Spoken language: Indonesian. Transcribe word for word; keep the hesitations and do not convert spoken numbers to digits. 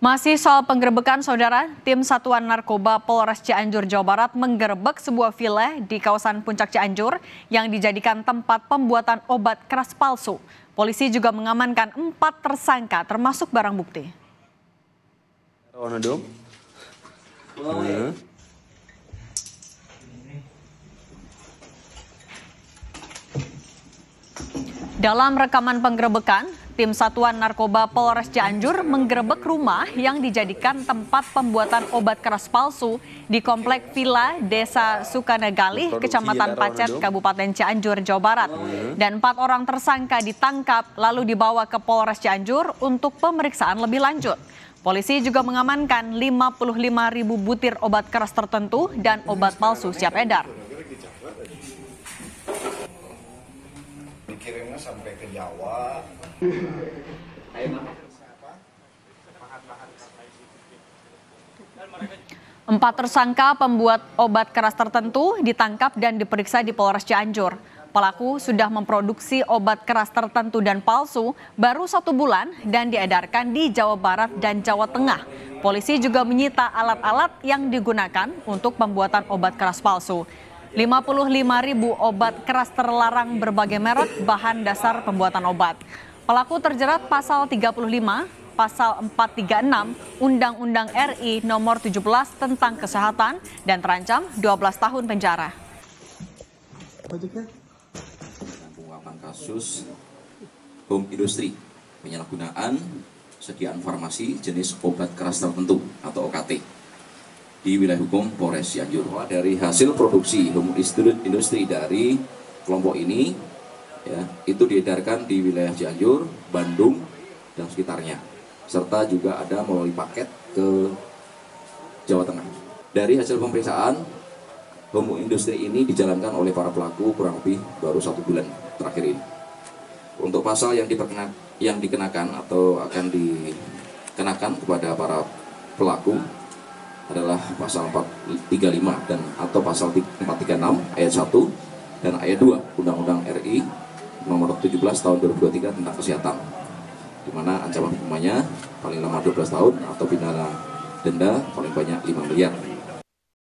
Masih soal penggerebekan, saudara, tim Satuan Narkoba Polres Cianjur, Jawa Barat menggerebek sebuah villa di kawasan Puncak Cianjur yang dijadikan tempat pembuatan obat keras palsu. Polisi juga mengamankan empat tersangka termasuk barang bukti. Dalam rekaman penggerebekan, tim Satuan Narkoba Polres Cianjur menggerebek rumah yang dijadikan tempat pembuatan obat keras palsu di Komplek Villa Desa Sukanegalih, Kecamatan Pacet, Kabupaten Cianjur, Jawa Barat. Dan empat orang tersangka ditangkap lalu dibawa ke Polres Cianjur untuk pemeriksaan lebih lanjut. Polisi juga mengamankan lima puluh lima ribu butir obat keras tertentu dan obat palsu siap edar. Dikirimnya sampai ke Jawa. Empat tersangka pembuat obat keras tertentu ditangkap dan diperiksa di Polres Cianjur. Pelaku sudah memproduksi obat keras tertentu dan palsu baru satu bulan dan diedarkan di Jawa Barat dan Jawa Tengah. Polisi juga menyita alat-alat yang digunakan untuk pembuatan obat keras palsu. lima puluh lima ribu obat keras terlarang berbagai merek bahan dasar pembuatan obat. Pelaku terjerat pasal tiga puluh lima, pasal empat tiga enam, Undang-Undang R I nomor tujuh belas tentang kesehatan dan terancam dua belas tahun penjara. Pengungkapan kasus bom industri, penyalahgunaan sediaan farmasi jenis obat keras tertentu atau O K T di wilayah hukum Polres Cianjur. Dari hasil produksi industri dari kelompok ini, ya, itu diedarkan di wilayah Cianjur, Bandung, dan sekitarnya, serta juga ada melalui paket ke Jawa Tengah. Dari hasil pemeriksaan, homo industri ini dijalankan oleh para pelaku kurang lebih baru satu bulan terakhir ini. Untuk pasal yang diperkenan, yang dikenakan atau akan dikenakan kepada para pelaku adalah pasal empat tiga lima dan atau pasal empat tiga enam ayat satu dan ayat dua Undang-Undang R I nomor tujuh belas tahun dua ribu dua puluh tiga tentang kesehatan, di mana ancaman hukumannya paling lama dua belas tahun atau pidana denda paling banyak lima miliar.